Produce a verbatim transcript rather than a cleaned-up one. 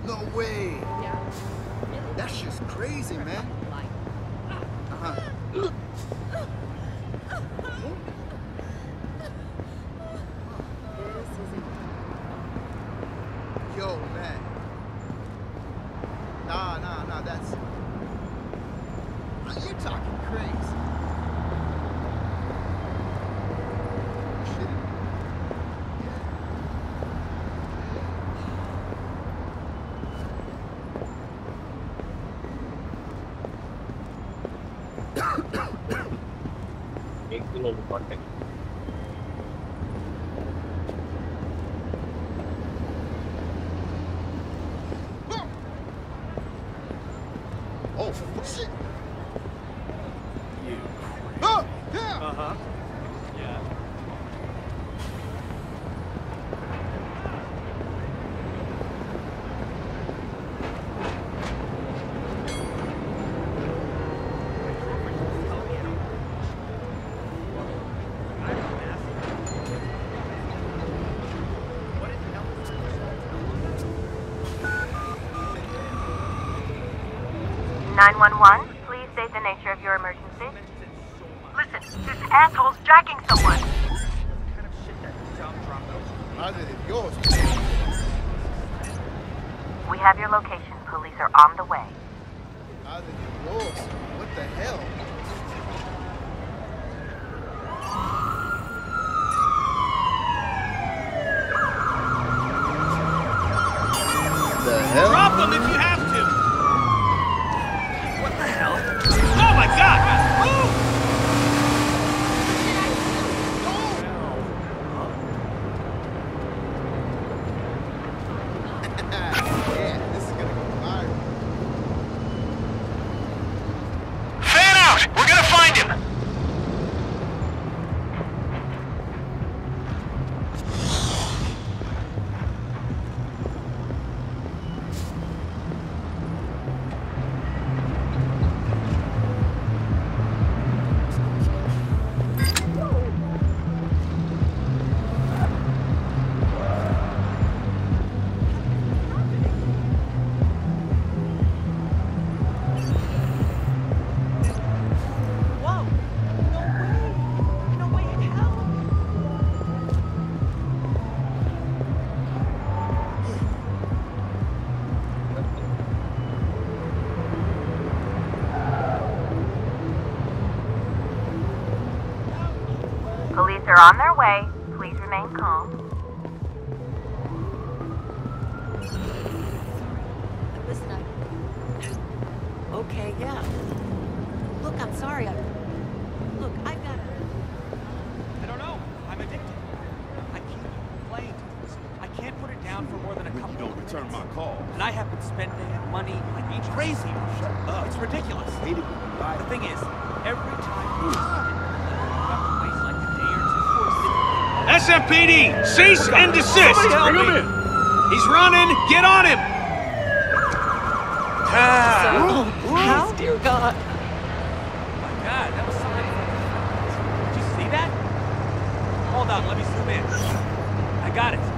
No way. Yeah. That's just crazy, man. Uh-huh. This isn't. Yo, man. Nah, nah, nah, that's... You're talking crazy. एक दिन over contact. Oh, shit. You. Oh, yeah. Uh-huh. Yeah. nine one one, please state the nature of your emergency. Listen, this asshole's jacking someone. Madre de Dios. We have your location. Police are on the way. Madre de Dios. What the hell? The hell? Drop them if you have to! What the hell? Oh my god! Move! Yeah, this is gonna go viral. Fan out! We're gonna find him! Whoa! No way! No way in hell! Police are on their way. Please remain calm. Listen, I. Okay, yeah. Look, I'm sorry. I... Look, I've got a... I don't know. I'm addicted. I keep playing to this. I can't put it down for more than a couple You don't of return minutes. my call. And I have been spending money like each crazy. Shut up. It's ridiculous. Hate it when you lie. The thing is, every time you have to waste like a day or two. S M P D, cease and desist. Bring him in. He's running. Get on him. Oh, how? Dear God. Oh my God, that was something. Did you see that? Hold on, let me zoom in. I got it.